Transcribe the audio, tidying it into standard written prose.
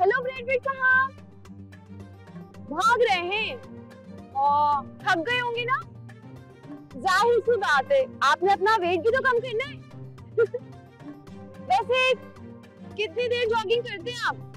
Hello bread bit साहब, भाग रहे हैं और थक गए होंगे ना। जाहिर सी बात है, आपने अपना वेट भी तो कम करना है। वैसे कितनी देर जॉगिंग करते हैं आप?